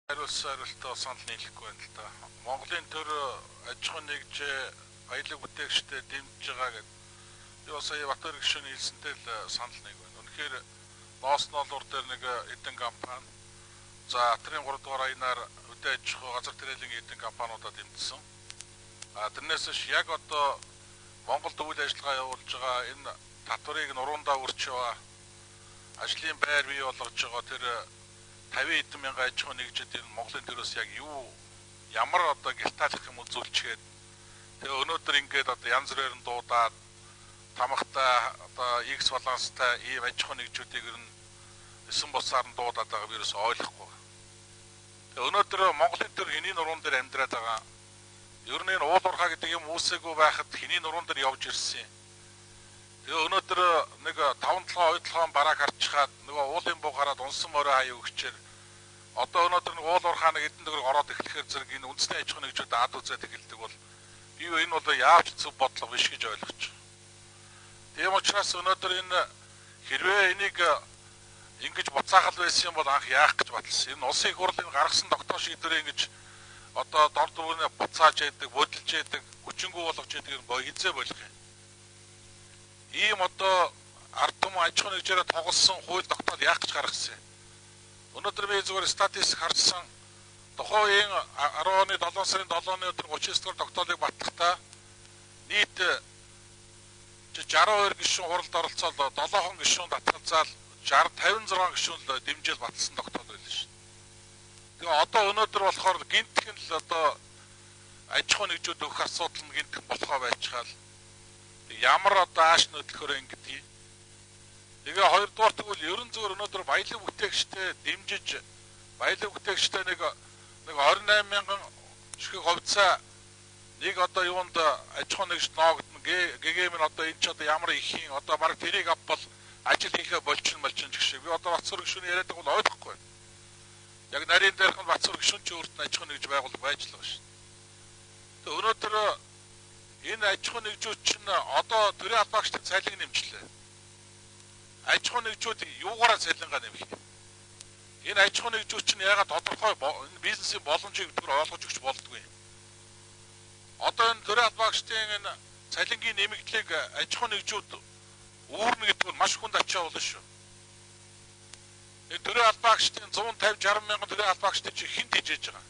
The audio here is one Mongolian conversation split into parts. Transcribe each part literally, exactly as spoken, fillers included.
Хариулсан хариултаа санал нийлэхгүй байна л да. Монголын төр аж ахуйн нэгжээ баялаг бүтээгчдэд дэмжиж байгаа гэдэг. Би бас сая Батөр гишүүний хэлсэнтэй л санал нэг байна. Үнэхээр ноос ноолуур дээр нэг эдэн компани за Атрын гурав дугаар аянаар үдэ аж ахуй газар тариалангийн эдэн компаниудад дэмжсэн. А тэрнээс ш яг одоо Монголд үйл ажиллагаа явуулж байгаа энэ татварыг нуруундаа өрч яваа ажлын байр бий болгож байгаа тэр тавин эдэн мянган аж ахуй нэгжид энэ Монголын төрөөс яг юу ямар одоо гялтаалах юм үзүүлчихэд тэгээ өнөөдөр ингээд одоо янз бүрээр нь дуудаад тамхтай одоо X баланстай ийм аж ахуй нэгжүүдийг ер нь эсэн босаар нь дуудаад байгаа вирус ойлгохгүй. Тэгээ өнөөдөр Монголын төр хэний нуруунд дээр амьдраад байгаа ер нь энэ уул уурхай гэдэг юм үүсээгүй байхад хэний нуруунд дээр явж ирсэн юм. Тэгээ өнөөдөр нэг таван толгой ойдлогоон барааг харчихад нөгөө уулын буу гараад унсан морой хаяа өгчээр одоо өнөөдөр нэг уул уурхай нэг эдэн төгрөг ороод эхлэхээр зэрэг энэ үндэсний аж ахуй нэгжүүд ад үзээд эхэлдэг бол би энэ бол яавч зөв бодлого биш гэж ойлгож байна. Тийм учраас өнөөдөр энэ хэрвээ энийг ингэж буцаахал байсан юм бол анх яах гэж батлсан. Энэ улсын их хурлын гаргасан тогтоох шийдвэрээ ингэж одоо дор дүүрнээ буцааж яадаг, бодилж яадаг, хүчингү болгож яадаг юм боо хизээ болох юм. Ийм одоо ард түмэн аж ахуй нэгжээр тоглосон хууль тогтоол яах гэж гаргасан юм. Өнөөдөр би зүгээр статистик харсан тухайн арван оны долоон сарын долооны өдөр гучин дугаар тогтоолыг батлахдаа нийт жаруу хоёр гишүүн хуралд оролцоод долоохон гишүүн татгалзаал шар тавин зургаан гишүүн л дэмжээл батлсан тогтоол байлаа шүү. Тэгээ одоо өнөөдөр болохоор гинтхэн л одоо аж ахуй нэгжүүд өгөх асуудал нь гинтхэн болохоо байцгаал ямар одоо ааш нөтлөхөөр ингэдэг. Тэгээ хоёрдугаар тэгвэл ерөн зөвөр өнөөдөр баялаг бүтээгчтэй дэмжиж баялаг бүтээгчтэй нэг нэг двадцать восемь мянган ширхэг хувьцаа нэг одоо юунд аж ахуй нэгж ноогдно гэгэм нь одоо энэ ч одоо ямар ихийн одоо баг тэрийг авбал ажил хийхэ болчин болчин гэх шиг би одоо Бацуур гишүүний яриад байгаа бол ойлгохгүй. Яг нарийн дээрх нь Бацуур гишүүн ч өөрт нь аж ахуй нэгж байгуулга байж л байгаа шүү. Тэгээ өнөөдөр энэ аж ахуй нэгжүүд чинь одоо төрийн албаагчдын цалин нэмчлээ. Аж ахуй нэгжүүд юугаараа цалингаа нэмэх юм? Энэ аж ахуй нэгжүүд чинь ягаад тодорхой энэ бизнесийн боломжийг түр ойлгож өгч болдгүй юм. Одоо энэ төрийн албаагчдын энэ цалингийн нэмэгдлийг аж ахуй нэгжүүд үүрнэ гэдэг нь маш хүнд ачаа болно шүү. Энэ төрийн албаагчдын one fifty sixty мянган төрийн албаагчдын чинь хинт хийж байгаа.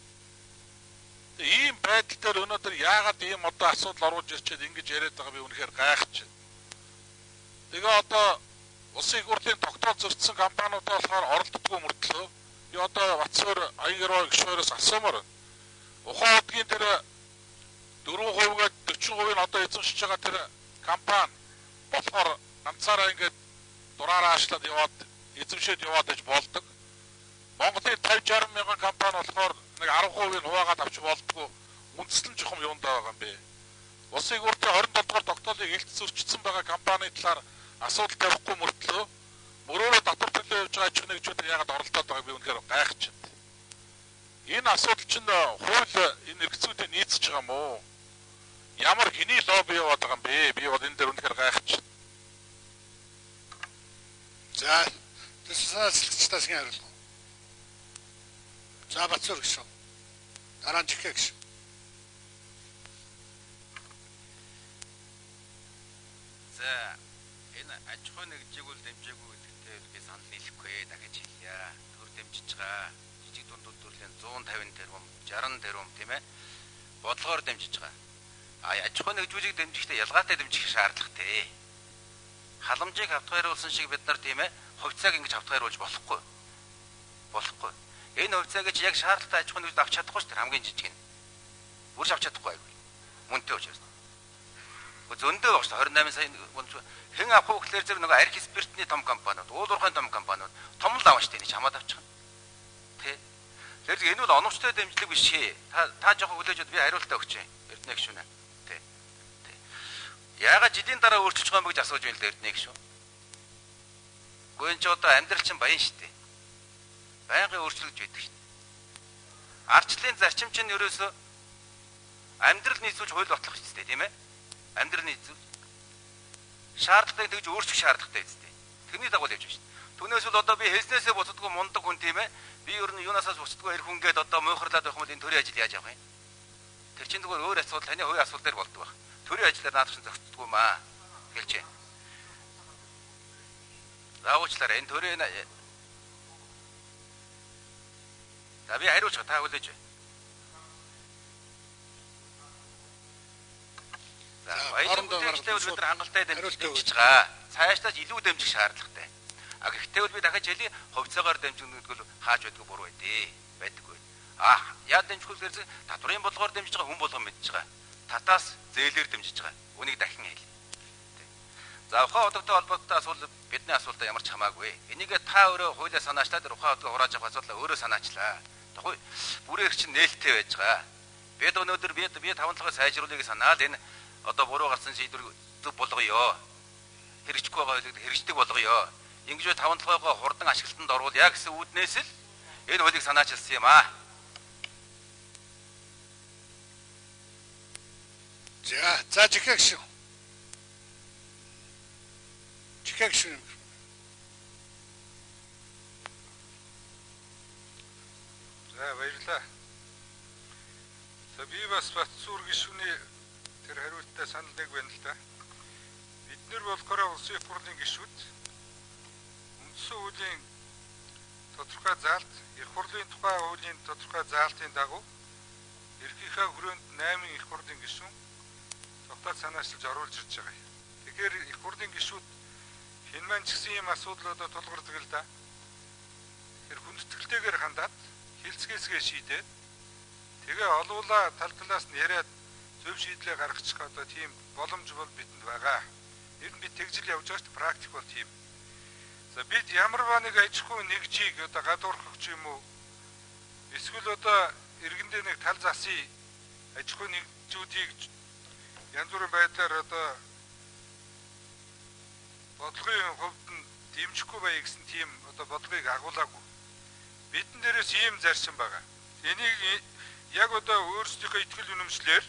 Ийм байдал дээр өнөөдөр яагаад ийм одоо асуудал оруулж ирчээд ингэж яриад байгаа би үнэхээр гайхаж байна. Тэгээ одоо улсын их хурлын тогтоол зөрчсөн компаниудаа болохоор оролддоггүй мөртлөө би одоо Бацуур аян гишүүнээс асуумаар байна. Ухаан удгийн тэр four percent-гээд forty percent нь одоо эзэмшиж байгаа тэр компани болохоор ганцаараа ингээд дураараа аашлаад яваад эзэмшээд яваад аж болдог. Монголын fifty sixty мянган компани болохоор нэг ten percent-ийг хуваагаад авч болдгоо үндэслэн жохом юундаа байгаа юм бэ? Улсын их хурлын twenty-seven дугаар тогтоолыг илт зөрчсөн байгаа компани талаар асуудал тавихгүй мөртлөө мөрөөрөө татвар төлөө явж байгаа аж ахуй нэгжүүд яагаад оролдоод байгааг би үнэхээр гайхаж байна. Энэ асуудал чинь хууль энэ эрхцүүдийн нийцж байгаа юм уу? Ямар хэний лобби яваад байгаа юм бэ? Би бол энэ дээр үнэхээр гайхаж байна. За, төсөлсөлтчдээс ингэ хариулна. За Бацуур гişүн. Дараа нь чихээ гişүн. За энэ аж ахуй нэгжийг үл дэмжээгүй гэдэгтээ би санал нийлэхгүй дахиж хэлье. Төр дэмжиж байгаа жижиг дунд үйлдвэрлэлийн one fifty тэрбум, sixty тэрбум тийм ээ. Бодлогоор дэмжиж байгаа. А аж ахуй нэгжүүдийг дэмжихдээ ялгаатай дэмжих шаардлагатай. Халамжийг хавтгайруулсан шиг бид нар тийм ээ хувьцааг ингэж хавтгайруулж болохгүй. Болохгүй. Энэ хувьцааг чи яг шаардлагатай аж ахуй нэгжид авч чадахгүй шүү дээ хамгийн жижиг нь. Бүрж авч чадахгүй айгүй. Мөнтэй учраас. Зөндөө баг шүү twenty-eight сая хэн авах вэ гэхээр зэрэг нөгөө арх спиртний том компаниуд, уул уурхайн том компаниуд том л авах шүү дээ чамаад авчих. Тэ. Тэгэхээр энэ бол оновчтой дэмжлэг биш ээ. Та та жоохон хүлээж би хариултаа өгч юм. Эрдэнэ гişүнэ. Тэ. Тэ. Яагаад жилийн дараа өөрчилж байгаа юм бэ гэж асууж байна л эрдэнэ гişүн. Гүн ч одоо амьдрал чинь баян шүү дээ. Байнгын өөрчлөгдөж байдаг шүү дээ. Арчлалын зарчим чинь ерөөсөө амьдрал нийцүүлж хууль батлах шүү дээ, тийм ээ? Амьдрал нийцүүл. Шаардлагыг тэгж өөрчлөх шаардлагатай шүү дээ. Тэрний дагуу л явж байна шүү дээ. Түүнээс бол одоо би хэлснээсээ буцадгүй мундаг хүн тийм ээ. Би ер нь юунасаас буцдаггүй эр хүн гээд одоо муухарлаад байх юм бол энэ төрийн ажил яаж явах юм? Тэр чинь зүгээр өөр асуудал таны хувийн асуудал дээр болдог баг. Төрийн ажлаар наадах чинь зохицдоггүй маа. Хэлж байна. Заавуучлаарай энэ төрийн За би хариулж та хүлээж байна. За баялаг үзэгчтэй бол бид нар хангалттай дэмжиж байгаа. Цаашдаа илүү дэмжих шаардлагатай. А гэхдээ бол би дахиж хэлье хувьцаагаар дэмжих гэдэг бол хааж байдгүй буруу байдээ. Байдаггүй. А яа дэмжих вэ гэхээр татврын болгоор дэмжиж байгаа хүн болгон мэдж байгаа. Татаас зээлээр дэмжиж байгаа. Үнийг дахин хэлье. За ухаан одогтой холбоотой асуудал бидний асуудал ямар ч хамаагүй. Энийг та өөрөө хуулиа санаачлаад ухаан одогоо хурааж авах асуудал өөрөө санаачлаа. Тэгэхгүй бүрээр чинь нээлттэй байж байгаа. Бид өнөөдөр би би таван талхаа сайжруулахыг санаад энэ одоо буруу гарсан шийдвэр зөв болгоё. Хэрэгжихгүй байгаа хуулийг хэрэгждэг болгоё. Ингэж таван талхаагаа хурдан ашиглалтанд оруулъя гэсэн үүднээс л энэ хуулийг санаачилсан юм аа. За, за жихэгш. Жихэгш. За баярлалаа. За би бас Батцуур гишүүний тэр хариултаа санал нэг байна л да. Бид нар болохоор улсын их хурлын гишүүд үндсэн хуулийн тодорхой заалт, их хурлын тухай хуулийн тодорхой заалтын дагуу ерөнхийдөө хүрээнд найман их хурлын гишүүн тогтоож санаачлж оруулж ирж байгаа. Тэгэхээр их хурлын гишүүд хэн маань ч гэсэн ийм асуудлуудад тулгардаг л да. Тэр хүндэтгэлтэйгээр хандаад хилцгээсгээ шийдээд тэгээ олуулаа тал талаас нь яриад зөв шийдлээ гаргачих одоо тийм боломж бол бидэнд байгаа. Ер нь бид тэгжил явж байгаа ч практик бол тийм. За бид ямар ба нэг аж ахуй нэгжийг одоо гадуурхах ч юм уу эсвэл одоо иргэндээ нэг тал засыг аж ахуй нэгжүүдийг янз бүрийн байдлаар одоо бодлогын хувьд нь дэмжихгүй бай гэсэн тийм одоо бодлогыг агуулаагүй. Бидэн дээрээс ийм зарчим байгаа. Энийг яг одоо өөрсдийнхөө итгэл үнэмшлэр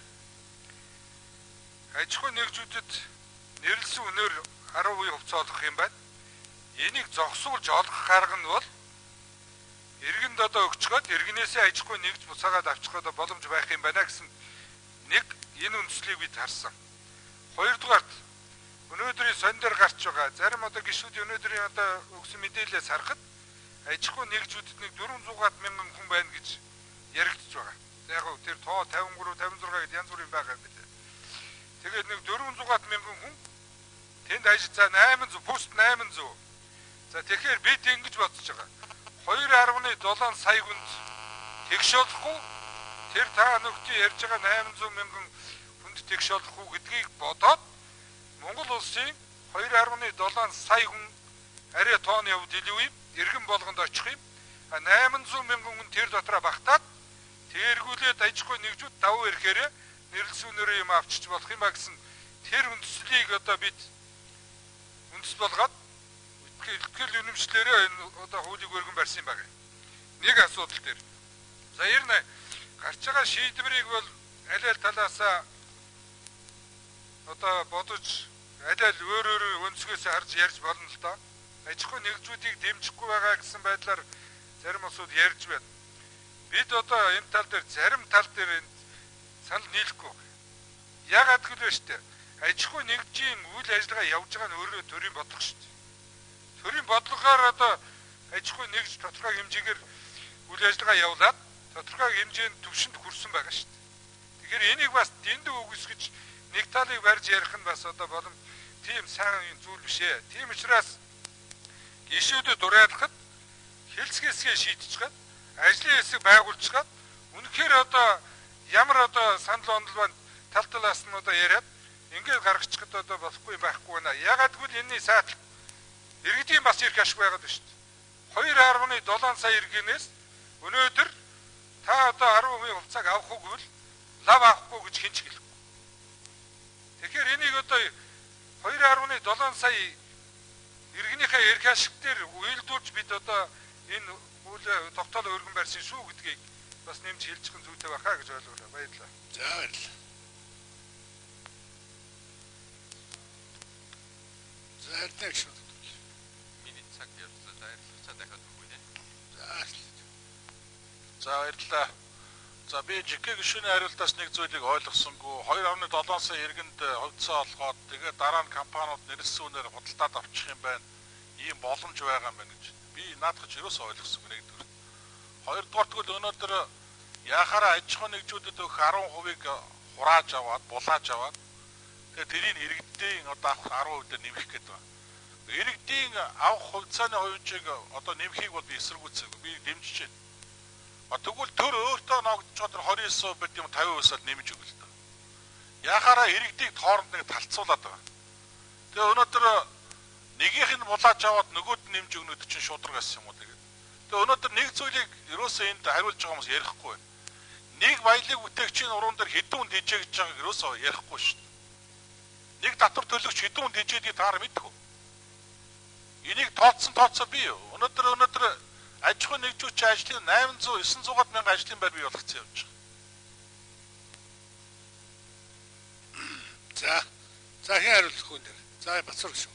аж ахуй нэгжүүдэд нэрлсэн үнээр арван хувийн хувьцаа олгох юм байна. Энийг зогсуулж олгох арга нь бол иргэнд одоо өгчгөөд иргэнээсээ аж ахуй нэгж буцаагаад авчих одоо боломж байх юм байна гэсэн нэг энэ үндслийг бид харсан. Хоёрдугаарт өнөөдрийн сонь дээр гарч байгаа зарим одоо гишүүд өнөөдрийн одоо өгсөн мэдээлэлээс харахад аж ахуй нэгжүүдэд нэг дөрвөн зуун мянган хүн байна гэж яригдж байгаа. Яг гоо тэр тоо тавин гурав тавин зураг гэд янз бүрийн байгаа юм билээ. Тэгээд нэг дөрвөн зуун мянган хүн тэнд ажил за найман зуун пост найман зуун. За тэгэхээр бид ингэж бодож байгаа. хоёр арван долоо сая хүнд тэгш болохгүй тэр та нөхдийн ярьж байгаа найман зуун мянган хүнд тэгш болохгүй гэдгийг бодоод Монгол улсын хоёр арван долоо сая хүн арай тооны хувьд илүү юм иргэн болгонд очих юм. А найман зуун мянган хүн тэр дотроо багтаад тэргүүлээд аж ахуй нэгжүүд давуу ирэхээр нэрлсэн үнээрээ юм авчиж болох юм а гэсэн тэр үндслийг одоо бид үндэс болгоод итгэл үнэмшлэрээ энэ одоо хуулийг өргөн барьсан юм байна. Нэг асуудал дээр. За ер нь гарч байгаа шийдвэрийг бол аль аль талаасаа одоо бодож аль аль өөр өөр өнцгөөс харж ярьж болно л доо. Аж ахуй нэгжүүдийг дэмжихгүй байгаа гэсэн байдлаар зарим улсууд ярьж байна. Бид одоо энэ тал дээр зарим тал дээр санал нийлэхгүй. Яагаад гэвэл шүү дээ. Аж ахуй нэгжийн үйл ажиллагаа явж байгаа нь өөрөө төрийн бодлого шүү дээ. Төрийн бодлогоор одоо аж ахуй нэгж тодорхой хэмжээгээр үйл ажиллагаа явуулаад тодорхой хэмжээнд түвшинд хүрсэн байгаа шүү дээ. Тэгэхээр энийг бас дэндүү үгүйсгэж нэг талыг барьж ярих нь бас одоо болон тийм сайн зүйл биш ээ. Тийм учраас гишүүдэд дураалахад хэлцгээсгээ шийдчихгээд ажлын хэсэг байгуулчихад үнэхээр одоо ямар одоо санал онол байна тал талаас нь одоо яриад ингээд гаргачихад одоо болохгүй юм байхгүй байна. Ягаад гэвэл энэний саатал иргэдийн бас ирэх ашиг байгаад байна шүү дээ. хоёр арван долоо сая иргэнээс өнөөдөр та одоо арван хувийн хувьцааг авах уу гэвэл лав авахгүй гэж хинч хэлэхгүй. Тэгэхээр энийг одоо хоёр арван долоо сая иргэнийхээ эрх ашиг дээр уйлдуулж бид одоо энэ хууль тогтоол өргөн барьсан шүү гэдгийг бас нэмж хэлчих нь зүйтэй байхаа гэж ойлголоо. Баярлалаа. За баярлалаа. За хэдэн шүү. Миний цаг явцлаа дайрлах цаа дахиад өгөх үү? За. За баярлалаа. За би жиггээ гишүүний хариултаас нэг зүйлийг ойлгосонгүй. хоёр орны долоон сая иргэнд хувьцаа олгоод тэгээд дараа нь компаниуд нэрэлсүүнээр худалдаад авчих юм байна. Ийм боломж байгаа юм байна гэж. Би наадах ч ерөөсөө ойлгосонгүй нэгдүгээр. Хоёрдугаар тэгвэл өнөөдөр яхаараа аж ахуйн нэгжүүдэд өгөх арван хувийг хурааж аваад, булааж аваад тэгээд тэрийг иргэдийн одоо авах арван хувь дээр нэмэх гэдэг байна. Иргэдийн авах хувьцааны хувьчийг одоо нэмэхийг бол би эсэргүүцээгүй. Би дэмжиж байна. А тэгвэл төр өөртөө ногдож байгаа двадцать девять процент юм фifty percent-аар нэмж өгөл таа. Яхаараа иргэдийг тооронд нэг талцуулаад байгаа. Тэгээ өнөөдөр нэгийнх нь булааж аваад нөгөөд нь нэмж өгнөд чинь шударгаас юм уу тэгээд. Тэгээ өнөөдөр нэг зүйлийг ерөөсөө энд хариулж байгаа хүмүүс ярихгүй байна. Нэг баялаг бүтээгчийн уран дээр хэдэн хүнд хийжээ гэж байгааг ерөөсөө ярихгүй шүү дээ. Нэг татвар төлөгч хэдэн хүнд хийжээдгийг таар мэдгүй. Энийг тооцсон тооцоо бий юу? Өнөөдөр өнөөдөр аж ахуйн нэгжүүч ажлын eight hundred nine hundred мянган ажлын байр бий болгоцсон явж байгаа. За. За хэн хариулах хүн дээр. За Бацар гүшүүн.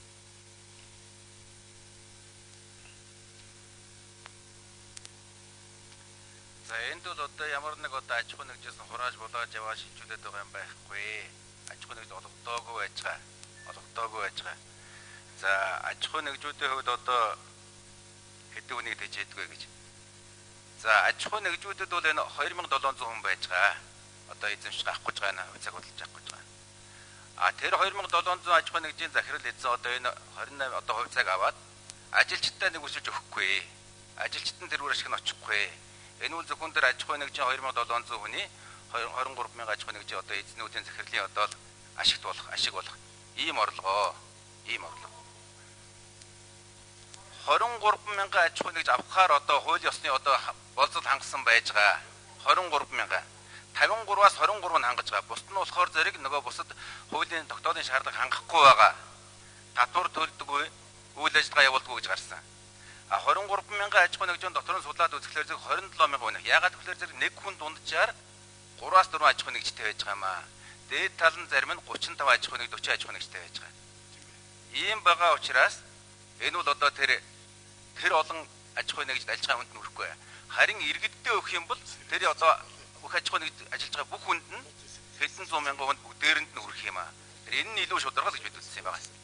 За энд бол одоо ямар нэг одоо аж ахуй нэгжээс нь хурааж болоож яваа шилжүүлээд байгаа юм байхгүй. Аж ахуй нэгж олгодоогүй байж байгаа. Олгодоогүй байж байгаа. За аж ахуй нэгжүүдийн хувьд одоо хэдэн хүнийг тэжээдгүй гэж. За аж ахуй нэгжүүдэд бол энэ two thousand seven hundred хүн байж байгаа. Одоо эзэмших авах гэж байгаа нэ, цаг бодлож авах гэж байгаа. А тэр two thousand seven hundred аж ахуй нэгжийн захирал эзэн одоо энэ twenty-eight одоо хувьцааг аваад ажилчдаа нэг үсэлж өгөхгүй. Ажилчид нь тэрүүр ашиг нь очихгүй. Энэ үл зөвхөн тэр аж ахуй нэгжийн two thousand seven hundred хүний twenty-three мянган аж ахуй нэгжийн одоо эзнүүдийн захирлын одоо ашигт болох, ашиг болох ийм орлогоо, ийм орлого. twenty-three мянган аж ахуй нэгж авахаар одоо хууль ёсны одоо болцол хангасан байж байгаа. twenty-three мянган. fifty-three-аас twenty-three нь хангаж байгаа. Бусд нь болохоор зэрэг нөгөө бусад хуулийн тогтоодын шаардлага хангахгүй байгаа. Татвар төлдөггүй, үйл ажиллагаа явуулдаггүй гэж гарсан. А twenty-three мянган аж ахуй нэгжийн дотор нь судлаад үзэхлээр зэрэг twenty-seven мянган хүн. Ягаад гэвэл зэрэг нэг хүн дунджаар three-аас four аж ахуй нэгжтэй байж байгаа маа. Дээд тал нь зарим нь thirty-five аж ахуй нэг forty аж ахуй нэгжтэй байж байгаа. Ийм байгаа учраас энэ бол одоо тэр тэр олон аж ахуй нэгжид ажиллаж байгаа хүнд нүрэхгүй. Харин иргэддээ өгөх юм бол тэр одоо бүх аж ахуй нэгж ажиллаж байгаа бүх хүнд нь хэдэн зуун мянган хүнд бүгдээрэнд нь хүрэх юм аа. Тэр энэ нь илүү шударга л гэж бид үзсэн юм байна.